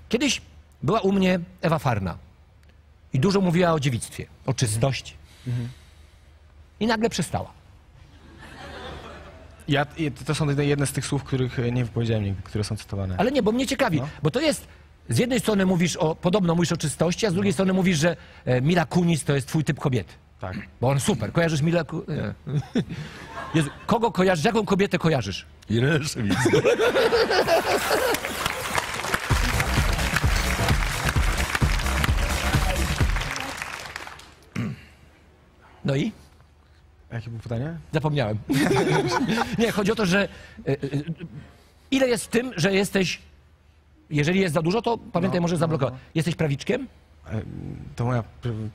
Kiedyś była u mnie Ewa Farna i dużo mówiła o dziewictwie, o czystości. I nagle przestała. To są jedne z tych słów, których nie wypowiedziałem nigdy, które są cytowane. Ale nie, bo mnie ciekawi, bo to jest... Z jednej strony podobno mówisz o czystości, a z drugiej strony mówisz, że Mila Kunis to jest twój typ kobiety. Tak. Bo on super. Kojarzysz Milę Jezu, kogo kojarzysz? Jaką kobietę kojarzysz? Irenę Szymicką. No i? Jakie było pytanie? Zapomniałem. Nie, chodzi o to, że ile jest w tym, że jesteś... Jeżeli jest za dużo, to pamiętaj, możesz zablokować. Jesteś prawiczkiem? To moja...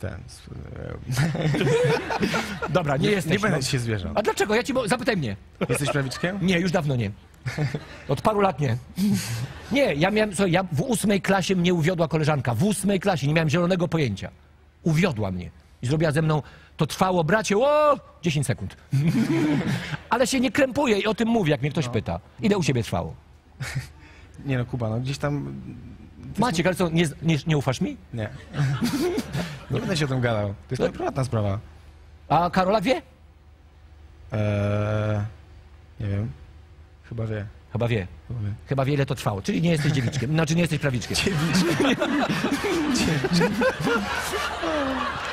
Dobra, nie jesteś. Nie będę się zwierzał. A dlaczego? Zapytaj mnie. Jesteś prawiczkiem? Nie, już dawno nie. Od paru lat nie. Nie, ja w 8. klasie mnie uwiodła koleżanka. W 8. klasie nie miałem zielonego pojęcia. Uwiodła mnie. I zrobiła ze mną, to trwało, bracie, 10 sekund. Ale się nie krępuję i o tym mówię, jak mnie ktoś pyta. Ile u ciebie trwało? Nie no, Kuba, no gdzieś tam... Maciek, ale co, nie ufasz mi? Nie. Nie będę się o tym gadał. To jest moja prywatna sprawa. A Karola wie? Nie wiem. Chyba wie. Chyba wie. Chyba wie, ile to trwało. Czyli nie jesteś dziewiczkiem. Znaczy nie jesteś prawiczkiem.